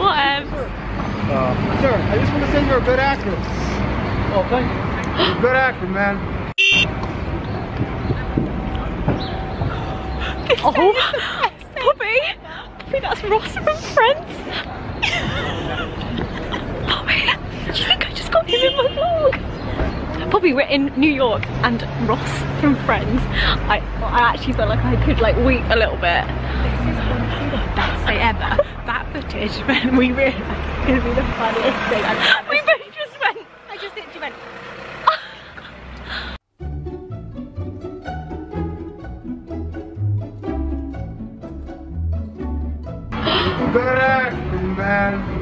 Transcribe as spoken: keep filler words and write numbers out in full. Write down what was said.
Whatever. Uh, sir, I just want to say you're a good actor. Oh, thank you. You're a good actor, man. Oh, Poppy! Poppy, that's Ross from Friends. Poppy, do you think I just got him in my vlog? Poppy, we're in New York and Ross from Friends. I, I actually feel like I could like weep a little bit. Best day ever. That footage when we realised it's gonna be the funniest thing I've ever We both just went. I just literally went. Good actor, man.